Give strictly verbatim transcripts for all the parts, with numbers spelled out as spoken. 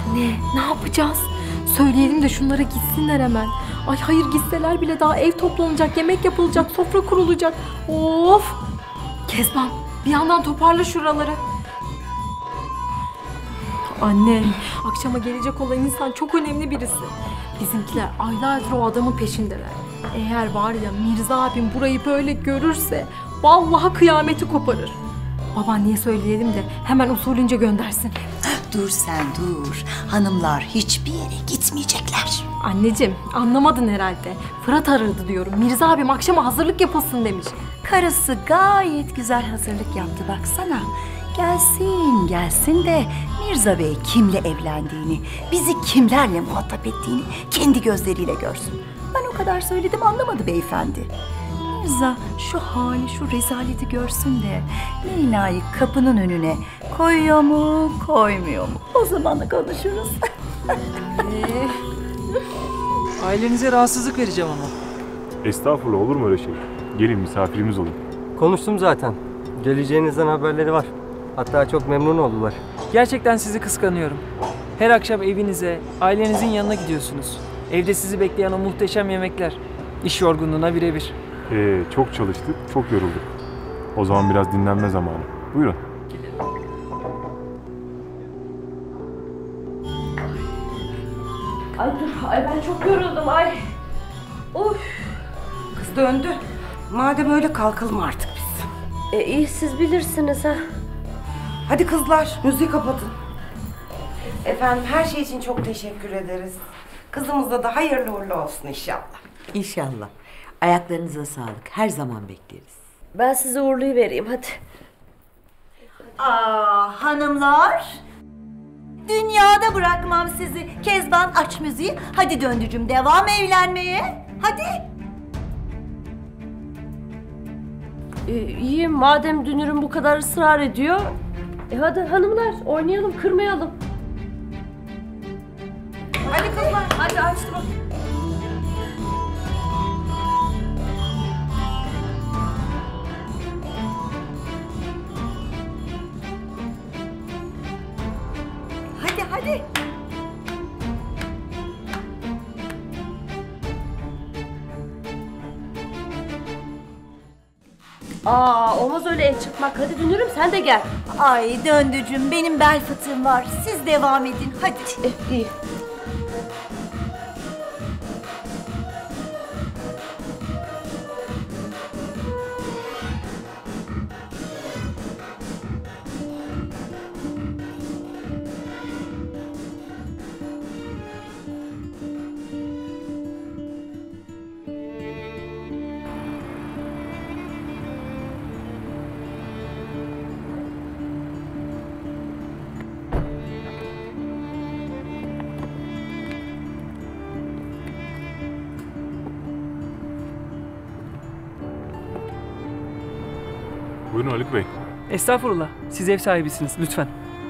Anne, ne yapacağız? Söyleyelim de şunlara gitsinler hemen. Ay hayır, gitseler bile daha ev toplanacak, yemek yapılacak, sofra kurulacak. Of! Kezban, bir yandan toparla şuraları. Anne, akşama gelecek olan insan çok önemli birisi. Bizimkiler aylardır o adamın peşindeler. Eğer var ya Mirza abim burayı böyle görürse vallahi kıyameti koparır. Babaanneye söyleyelim de hemen usulünce göndersin. Dur sen dur. Hanımlar hiçbir yere gitmeyecekler. Anneciğim, anlamadın herhalde. Fırat aradı diyorum. Mirza abim akşama hazırlık yapılsın demiş. Karısı gayet güzel hazırlık yaptı baksana. Gelsin gelsin de Mirza Bey kimle evlendiğini, bizi kimlerle muhatap ettiğini kendi gözleriyle görsün. Ben o kadar söyledim, anlamadı beyefendi. Mirza şu hali, şu rezaleti görsün de Leyla'yı kapının önüne koyuyor mu, koymuyor mu? O zaman da konuşuruz. Ee, ailenize rahatsızlık vereceğim ama. Estağfurullah, olur mu öyle şey? Gelin, misafirimiz olun. Konuştum zaten. Geleceğinizden haberleri var. Hatta çok memnun oldular. Gerçekten sizi kıskanıyorum. Her akşam evinize, ailenizin yanına gidiyorsunuz. Evde sizi bekleyen o muhteşem yemekler. İş yorgunluğuna birebir. Ee, çok çalıştık, çok yorulduk. O zaman biraz dinlenme zamanı. Buyurun. Ay dur, ay ben çok yoruldum ay. Of. Kız döndü. Madem öyle kalkalım artık biz. E, iyi siz bilirsiniz ha. Hadi kızlar, müziği kapatın. Efendim her şey için çok teşekkür ederiz. Kızımıza da hayırlı uğurlu olsun inşallah. İnşallah. Ayaklarınıza sağlık. Her zaman bekleriz. Ben size uğurluyu vereyim hadi. Aa hanımlar. Dünyada bırakmam sizi. Kezban aç müziği. Hadi döndücüm devam evlenmeye. Hadi. E, iyi madem Dünür'üm bu kadar ısrar ediyor. E hadi hanımlar oynayalım, kırmayalım. Hadi kızlar. Hadi açtım. Hadi hadi. Aa olmaz öyle el çıkmak. Hadi Dünür'üm sen de gel. Ay döndücüm benim bel fıtığım var. Siz devam edin hadi. Eh, iyi. Buyurun Haluk Bey. Estağfurullah. Siz ev sahibisiniz lütfen.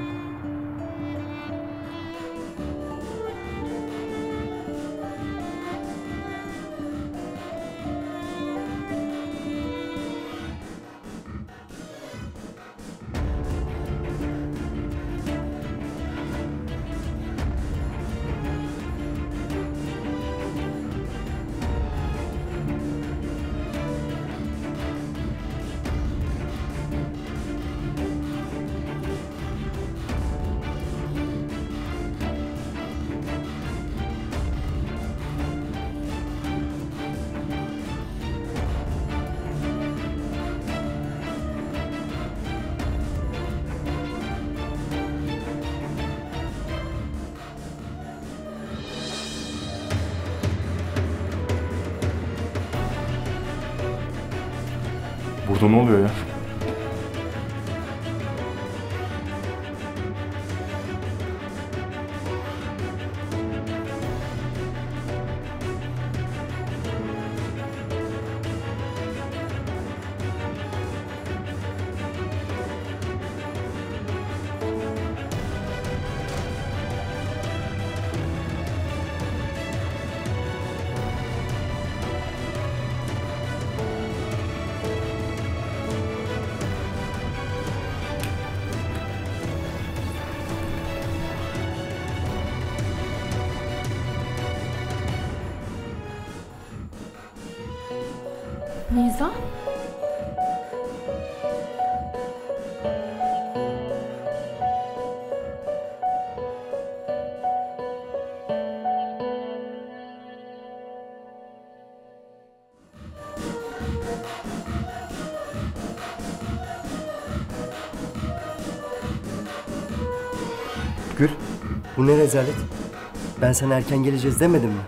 Burada ne oluyor ya? Mirza? Gül, bu ne rezalet? Ben sana erken geleceğiz demedim mi?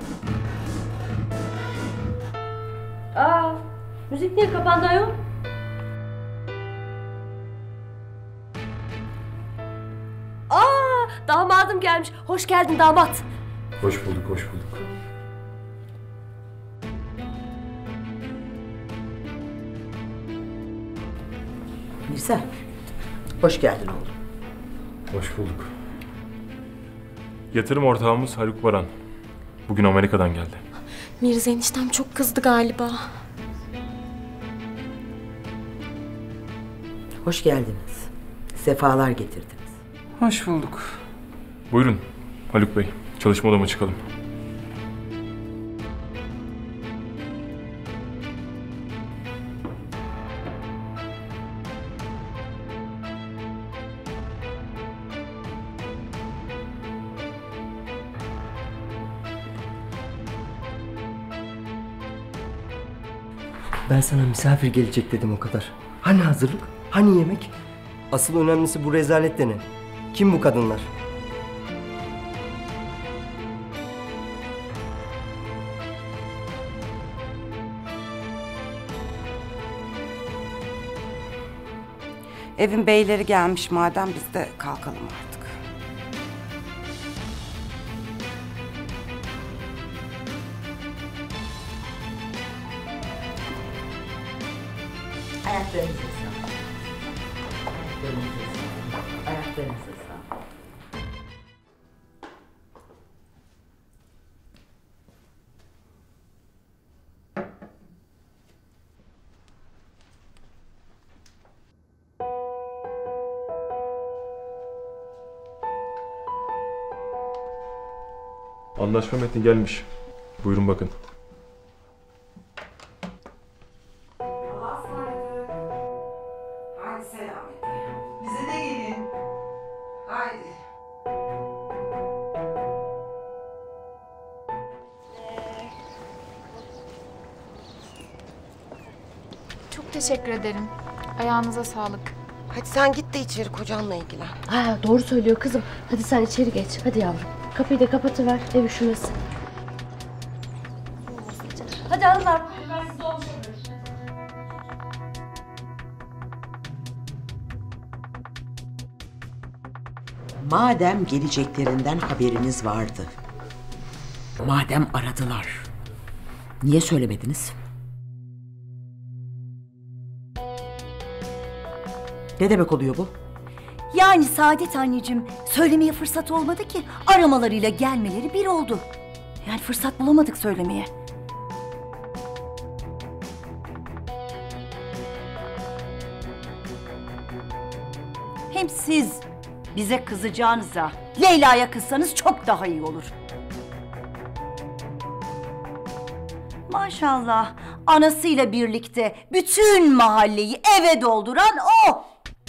Aa, müzik niye kapandı ayol? Aa, damadım gelmiş. Hoş geldin damat. Hoş bulduk, hoş bulduk. Mirza, hoş geldin oğlum. Hoş bulduk. Yatırım ortağımız Haluk Baran. Bugün Amerika'dan geldi. Mirza eniştem çok kızdı galiba. Hoş geldiniz. Sefalar getirdiniz. Hoş bulduk. Buyurun Haluk Bey, çalışma odama çıkalım. Ben sana misafir gelecek dedim o kadar. Hani hazırlık? Hani yemek? Asıl önemlisi bu rezalet denen. Kim bu kadınlar? Evin beyleri gelmiş madem biz de kalkalım artık. Ayaklarınıza sağlık. Ayaklarınıza sağlık. Ayaklarınıza sağlık. Anlaşma metni gelmiş. Buyurun bakın. Hadi selametle. Bize de gelin. Haydi. Çok teşekkür ederim. Ayağınıza sağlık. Hadi sen git de içeri kocanla ilgilen. Ha, doğru söylüyor kızım. Hadi sen içeri geç. Hadi yavrum. Kapıyı da kapatıver. Ev üşümesin. Hadi hanımlar. Madem geleceklerinden haberiniz vardı. Madem aradılar. Niye söylemediniz? Ne demek oluyor bu? Yani Saadet anneciğim, söylemeye fırsat olmadı ki. Aramalarıyla gelmeleri bir oldu. Yani fırsat bulamadık söylemeye. Hem siz bize kızacağınıza Leyla'ya kızsanız çok daha iyi olur. Maşallah, anasıyla birlikte bütün mahalleyi eve dolduran o.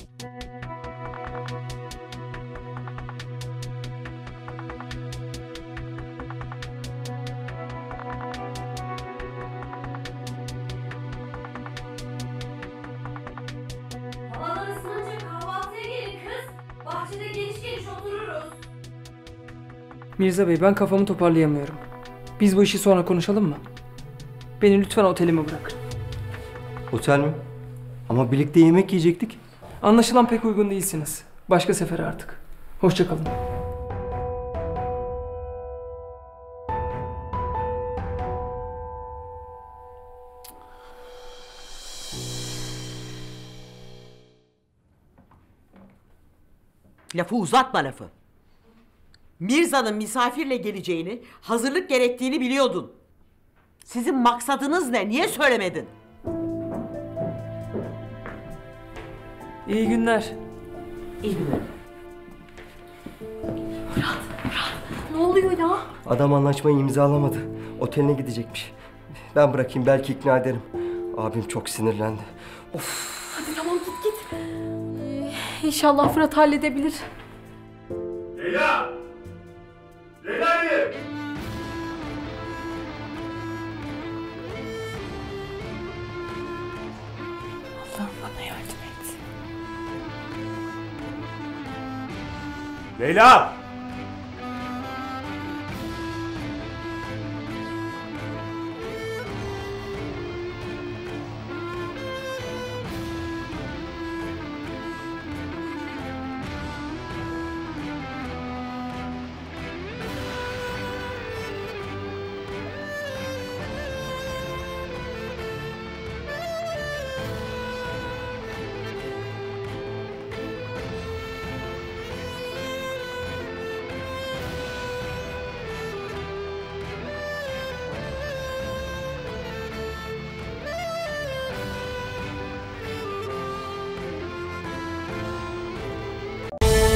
Havalar ısınınca kahvaltıya gelin kız. Bahçede geniş geniş otururuz. Mirza Bey, ben kafamı toparlayamıyorum. Biz bu işi sonra konuşalım mı? Beni lütfen otelime bırakın. Otel mi? Ama birlikte yemek yiyecektik. Anlaşılan pek uygun değilsiniz. Başka sefere artık. Hoşça kalın. Lafı uzatma lafı. Mirza'nın misafirle geleceğini, hazırlık gerektiğini biliyordun. Sizin maksadınız ne? Niye söylemedin? İyi günler. İyi günler. Ne oluyor ya? Adam anlaşmayı imzalamadı. Oteline gidecekmiş. Ben bırakayım, belki ikna ederim. Abim çok sinirlendi. Of. Hadi tamam git git. Ee, İnşallah Fırat halledebilir. Leyla! Leyla nereye? Allah'ım bana yardım et. Leyla!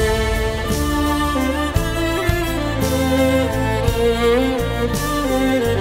Müzik